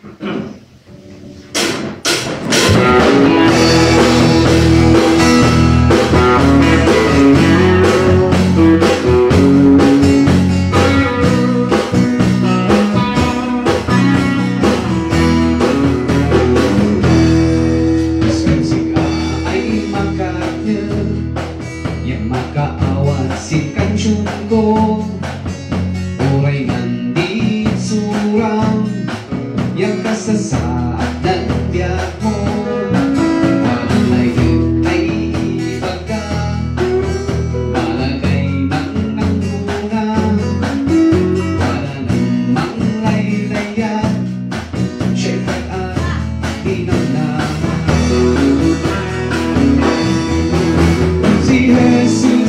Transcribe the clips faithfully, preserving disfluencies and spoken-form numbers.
Makaawasikan syungko Uray nandi surang Yang kasasaad ng tiyak mo Walang layot ay baga Malagay ng nanguna Wala namang laylayan Siya'y pag-ainaw na Si Jesus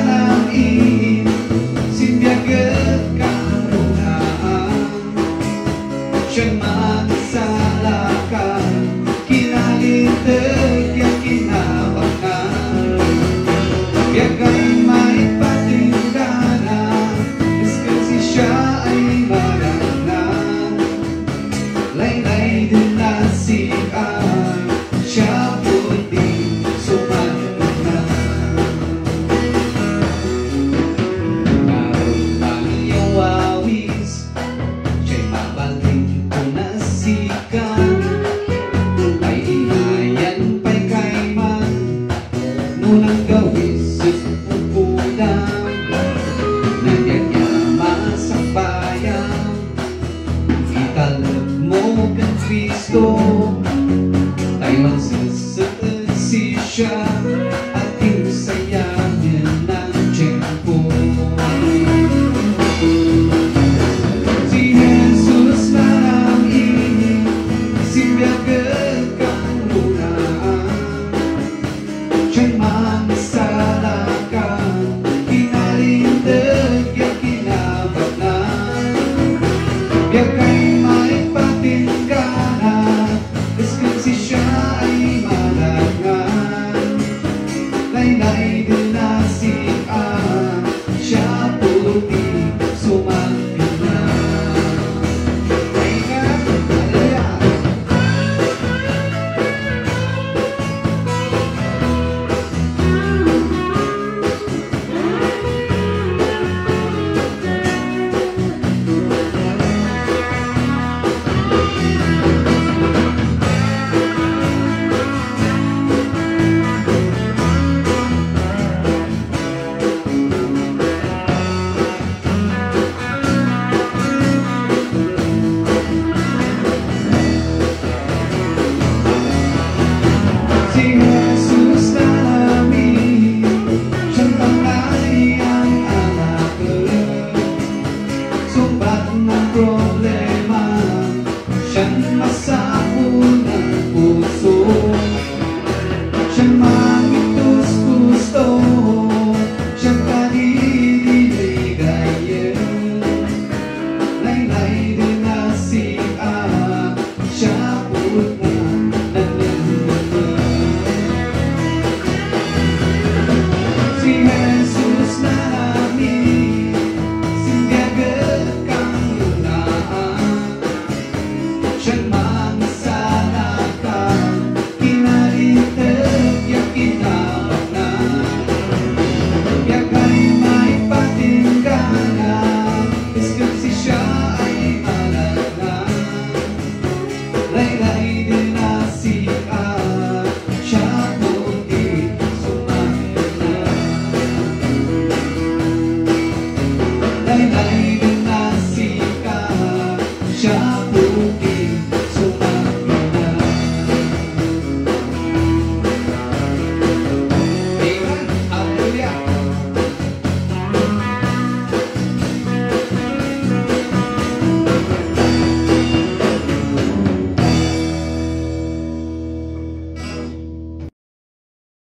siyang magsalakan, kinalintag yang kinabangan. Biyak ay may patingganan, kasi siya ay marangnan. Laylay din nasikan, siya puti sumanan. Naroon iyong wawis, siya'y mabalik ay inayan pa'y kaiman Nunang gawis at pupunan Nandiyan niya masakbayan Italab mo kang Kristo Tayo ang sasasi siya At iusaya niya ng tiyempo Siya'y magsalakan, kinalintag yang kinabagnan. Biyak ay may patingganan, kasi siya ay malagnan. Laylay din nasikan, siya puti sumaginan. Si Jesus na namin, siyang panay ang anak ko. Sumbat ng cross